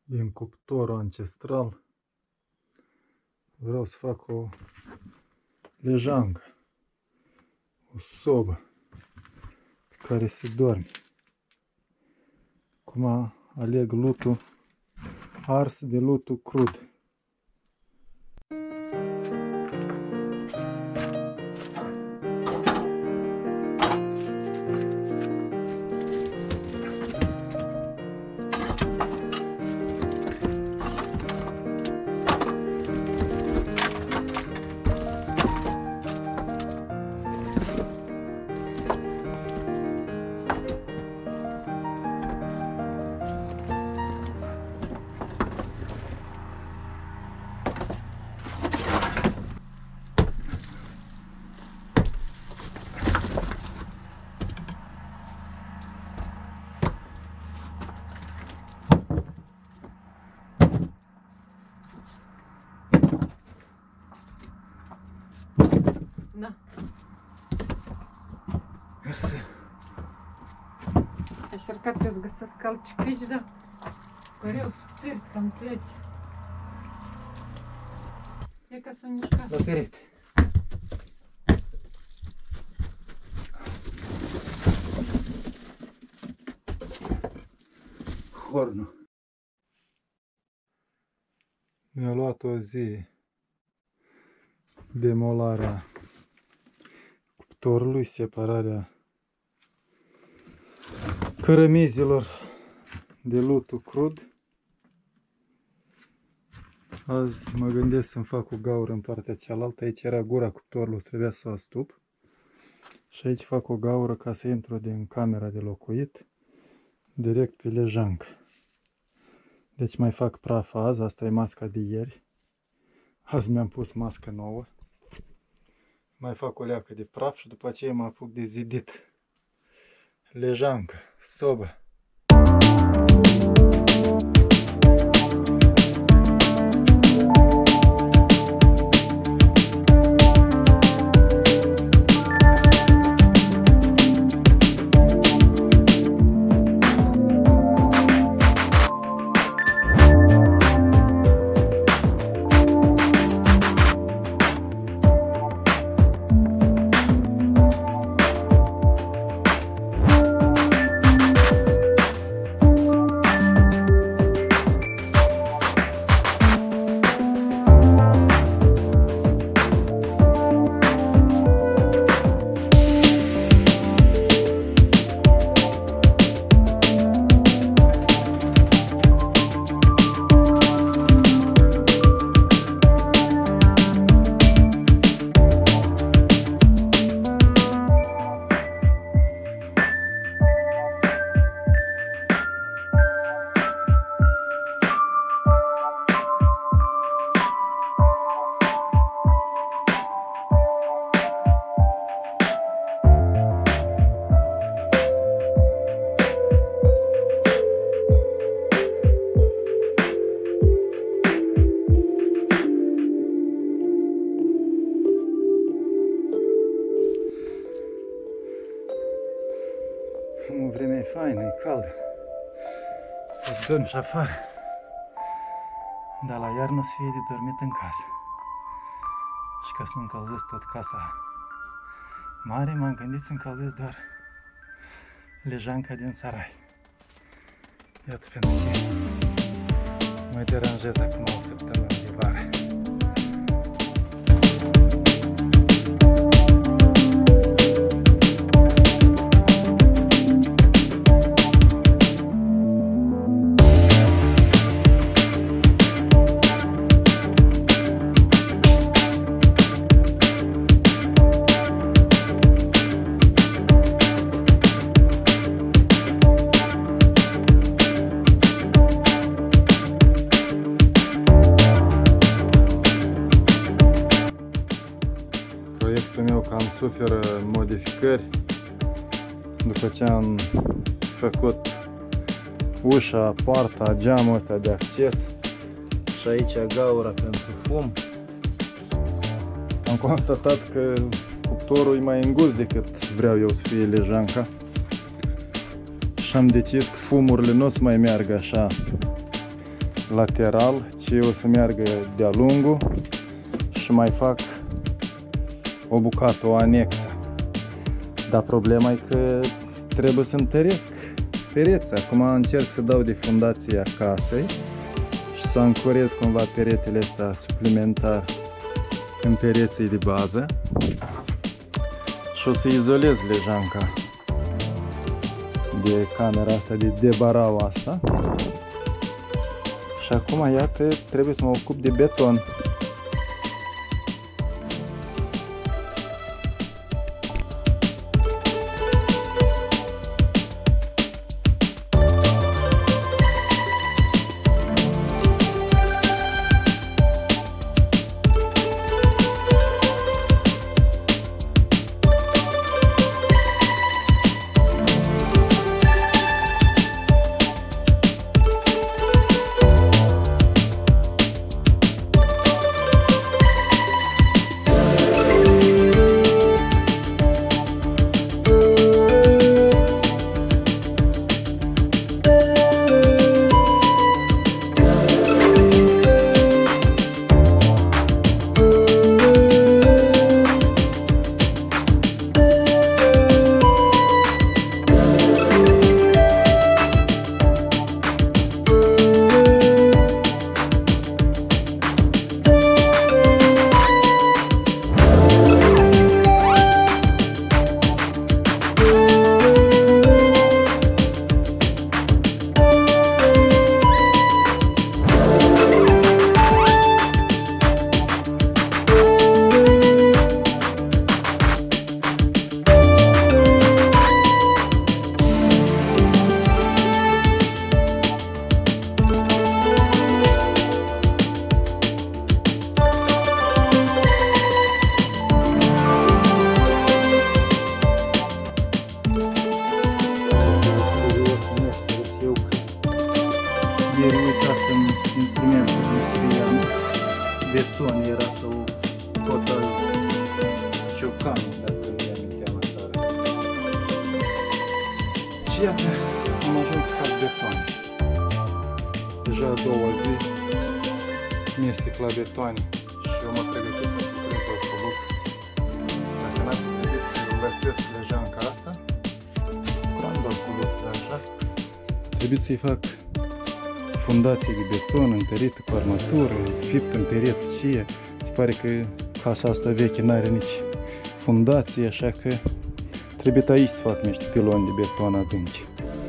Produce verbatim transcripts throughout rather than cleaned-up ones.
din cuptorul ancestral. Vreau să fac o lejangă, o sobă pe care se doarme. Acum aleg lutul ars de lutul crud. Da. Mersi. Ai încercat să-ți găsesc alți pici, da? Păreau subțiri, cam pleci. E ca să mișca. La perete. Hornul. Mi-a luat o zi demolarea cuptorului, separarea cărămizilor de lutul crud. Azi mă gândesc să-mi fac o gaură în partea cealaltă. Aici era gura cuptorului, trebuia să o astup. Și aici fac o gaură ca să intru din camera de locuit direct pe lejangă. Deci mai fac praf azi, asta e masca de ieri. Azi mi-am pus mască nouă. Mai fac o leacă de praf și după aceea mă apuc de zidit. Lejangă, sobă. Vremea e faină, e caldă. Îți dormi și afară. Dar la iarnă o să fie de dormit în casă. Și ca să nu încălzesc tot casa mare, m-am gândit să încălzesc doar lejanca din sarai. Iată pentru ce mă deranjez acum o săptămână de vară. Proiectul meu cam suferă modificări după ce am făcut ușa, poarta, geamul ăsta de acces și aici gaura pentru fum. Am constatat că cuptorul e mai îngust decât vreau eu să fie lejanca și am decis că fumurile nu o să mai meargă așa lateral, ci o să meargă de-a lungul și mai fac o bucată, o anexă. Dar problema e că trebuie să întăresc pereții. Acum încerc să dau de fundația casei și să ancorez cumva peretele ăsta suplimentar în pereții de bază și o să izolez lejanca de camera asta, de debarau asta. Și acum, iată, trebuie să mă ocup de beton. Beton era să o scoată ciocanul, dacă nu i-aminteam așa. Și iată, am ajuns să fac beton. Deja a doua zi mestec la betoane și eu mă pregătesc să prind o colup. Dacă n-ar fi trebuit să învățesc lejanca asta, am doar colup așa. Trebuie să-i fac fundație de beton întărită cu armatură, fipt în pereți și e. Se pare că casa asta veche n-are nici fundație, așa că trebuie aici să fac niște piloni de beton adânci.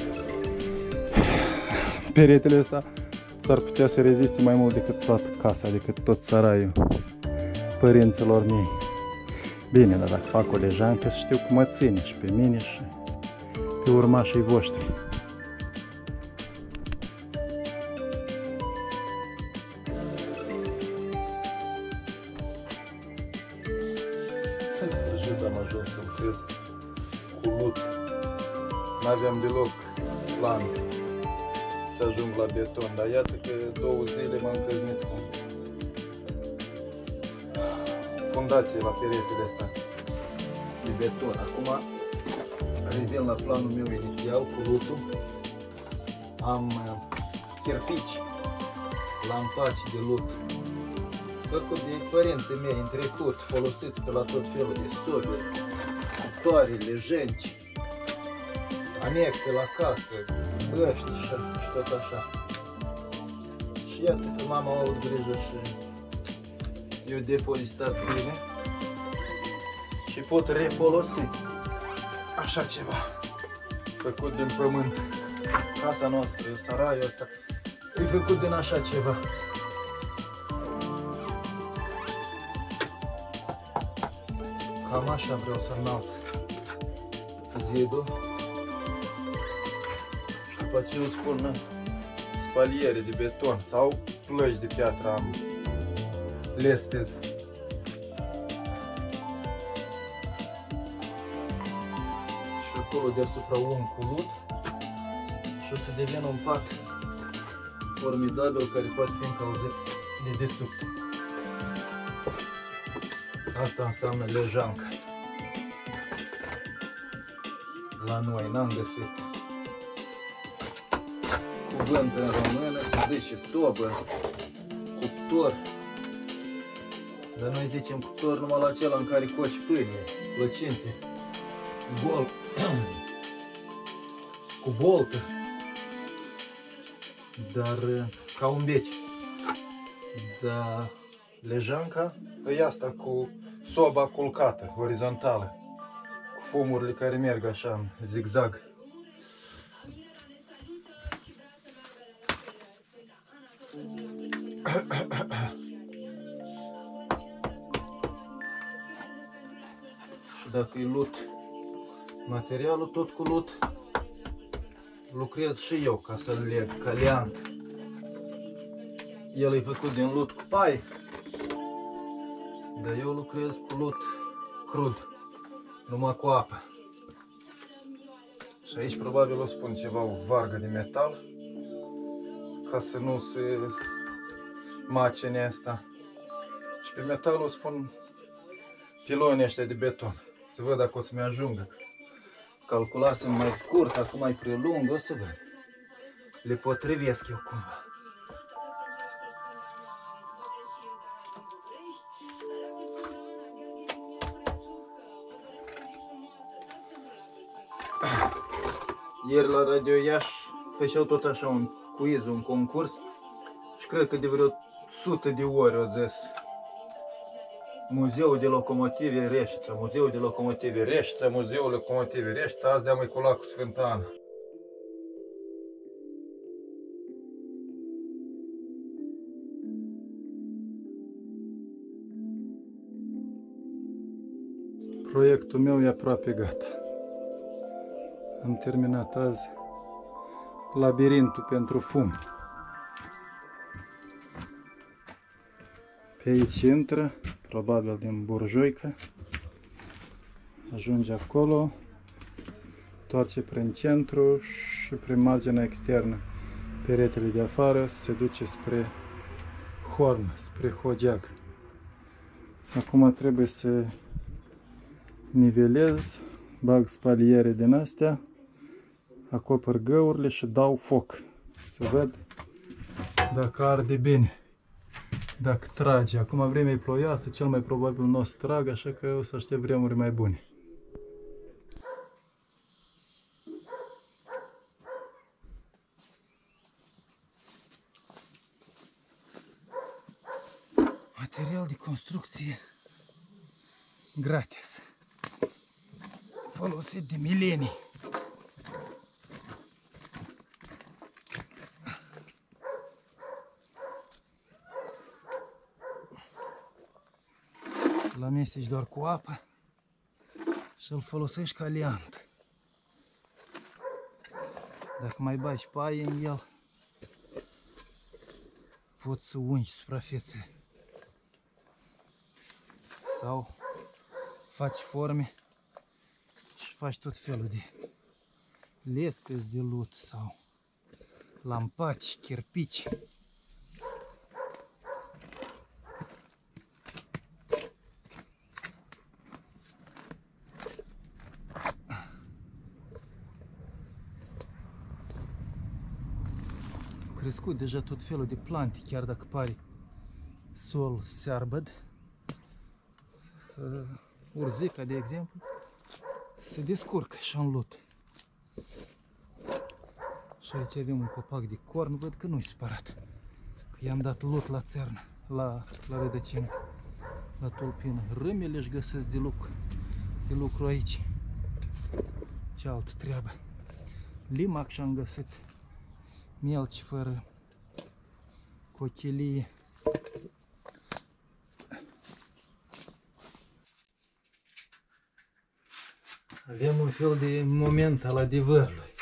Peretele ăsta s-ar putea să reziste mai mult decât toată casa, decât tot saraiul părinților mei. Bine, dar dacă fac o lejancă, știu cum mă ține și pe mine și pe urmașii voștri. În sfârșit am ajuns să lucrez cu lut. N-aveam deloc plan să ajung la beton, dar iată că două zile m-am căznit cu fundație la peretele ăsta de beton. Acum revin la planul meu inițial cu lutul. Am cherpici, lampaci de lut făcut de părinții mei în trecut, folosiți pe la tot felul de sobe, cuptoare, lejenci, anexe la casă, găști și, și tot așa. Și iată că mama a avut grijă și eu depozitat bine și pot refolosi așa ceva făcut din pământ. Casa noastră, saraiul ăsta, e făcut din așa ceva. Cam așa vreau să înalț zidul și după aceea îți pun spaliere de beton sau plăci de piatră, am lespez. Și acolo deasupra un culut și o să devină un pat formidabil care poate fi încălzit de desubt. Asta înseamnă lejancă. La noi n-am găsit cu cuvânt în română, se zice sobă, cuptor. Dar noi zicem cuptor numai la acela în care coci pâine, plăcinte, bol, cu boltă, dar ca un beci. Dar lejanca e asta cu soba culcată, orizontală, cu fumurile care merg așa în zigzag. Și dacă e lut, materialul tot cu lut, lucrez și eu ca să-l leg ca liant. El e făcut din lut cu pai, dar eu lucrez cu lut crud, numai cu apă. Și aici probabil o spun ceva, o vargă de metal, ca să nu se macine asta. Și pe metal o spun pilonii ăștia de beton, să văd dacă o să-mi ajungă. Calculasem mai scurt, acum mai prelung, o să văd. Le potrivesc eu cumva. Ieri la Radio Iași făceau tot așa un quiz, un concurs și cred că de vreo sută de ori au zis Muzeul de Locomotive Reșița, Muzeul de Locomotive Reșița, Muzeul Locomotive Reșița, azi de-am cu lacul Sfânta Ana. Proiectul meu e aproape gata. Am terminat azi labirintul pentru fum. Pe aici intră, probabil din burjoică, ajunge acolo, toarce prin centru și prin marginea externă, peretele de afară, se duce spre horn, spre hogeag. Acum trebuie să nivelez, bag spaliere din astea, acopăr găurile și dau foc, să văd dacă arde bine. Dacă trage, acum vremea e ploioasă, cel mai probabil nu o să trag, așa că o să aștept vremuri mai bune. Material de construcție gratis, folosit de milenii. Îl amesteci doar cu apă și îl folosești ca liant. Dacă mai bagi paie în el, poți să ungi suprafețele. Sau faci forme și faci tot felul de lespezi de lut sau lampaci, chirpici. Crescut deja tot felul de plante, chiar dacă pare sol searbăd. Uh, urzica, de exemplu, se descurcă și în lut. Și aici avem un copac de corn, văd că nu-i supărat, că i-am dat lut la țărnă, la, la rădăcină, la tulpină. Râmele își găsesc de lucru, de lucru aici. Ce altă treabă. Limac și-am găsit. Melci fără cochelie. Avem un fel de moment al adevărului.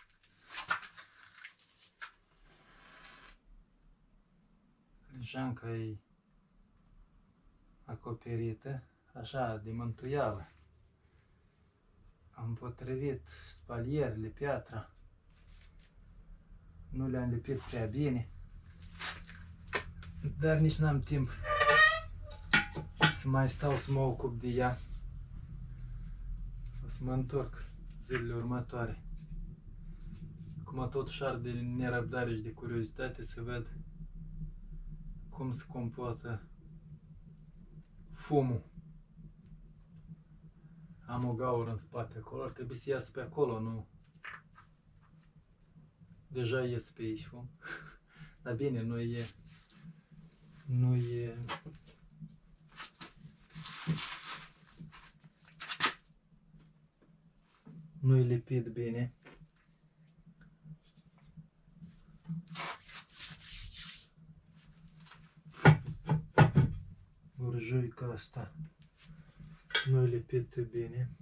Janca e acoperită, așa, de mântuială. Am potrivit spalierile, piatra. Nu le-am lipit prea bine, dar nici n-am timp să mai stau să mă ocup de ea. O să mă întorc zilele următoare. Acum totuși ar de nerăbdare și de curiozitate să văd cum se comportă fumul. Am o gaură în spate acolo, ar trebui să iasă pe acolo, nu? Deja ies pe aici fum. Dar bine, nu e... Nu e... Nu e lipit bine. Urjuica asta nu e lipit bine.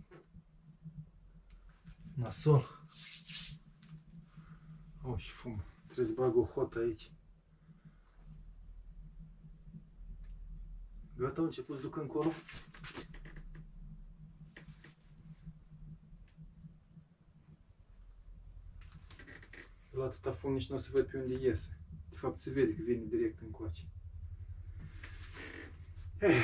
Nasol. Oh, și fum. Trebuie să bag o hotă aici. Gata, au început să duc încolo. La atâta fum nici nu o să văd pe unde iese. De fapt se vede că vine direct încoace. Eh.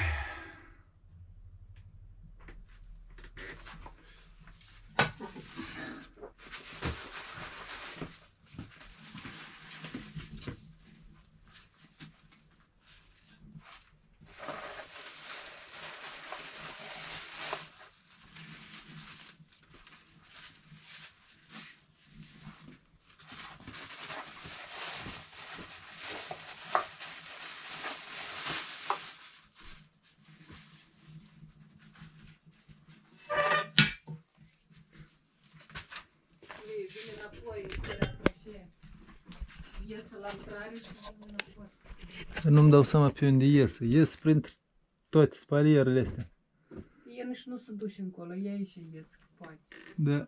Vine înapoi, asta și iese la intrare și vine înapoi. Nu-mi dau seama pe unde iese. Ies printre toate spalierele astea. E nici nu se duce încolo, e aici ies, poate. Da.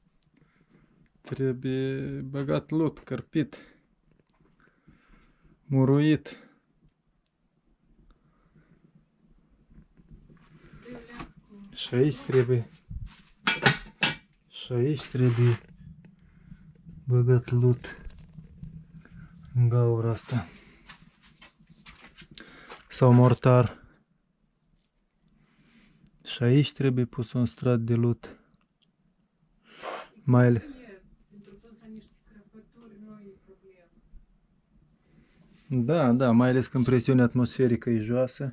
Trebuie băgat lot, cărpit, muruit. Și aici trebuie, și aici trebuie băgat lut în gaura asta. Sau mortar. Și aici trebuie pus un strat de lut. Mai ales. Pentru că sunt niște crăpături, nu e problemă. Da, da, mai ales când presiunea atmosferică e joasă.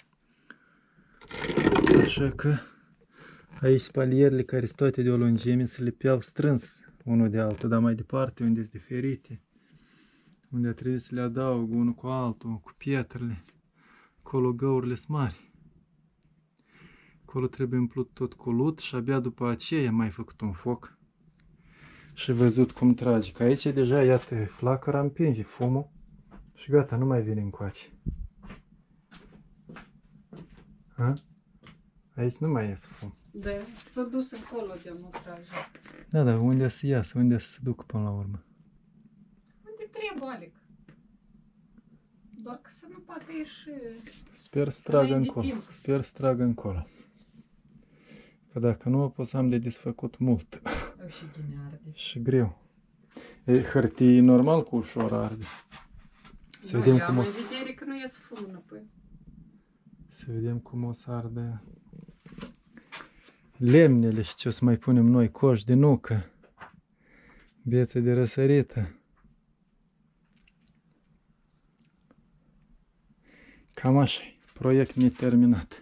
Așa că aici spalierile care sunt toate de o lungime se lipeau strâns unul de altul, dar mai departe unde sunt diferite, unde trebuie să le adaug unul cu altul, cu pietrele, acolo găurile sunt mari. Acolo trebuie umplut tot cu lut și abia după aceea mai făcut un foc și văzut cum trage. Că aici deja, iată, flacăra împinge fumul și gata, nu mai vine încoace. Ha? Aici nu mai ies fum. Da, s-a dus încolo de amotraj. Da, dar unde să iasă? Unde să se ducă până la urmă? Unde trebuie, Alec? Doar că să nu poate ieși... Sper să tragă Înainte încolo. timp. Sper să tragă încolo. Că dacă nu, pot să am de desfăcut mult. Au și ghine arde. Și greu. E, hârtie normal cu ușor arde. Să vedem cum o Am să... în vedere că nu ies fum înapoi. Să vedem cum o să ardă lemnele și ce o să mai punem noi, coș de nucă, bețe de răsărită. Cam așa, proiect neterminat.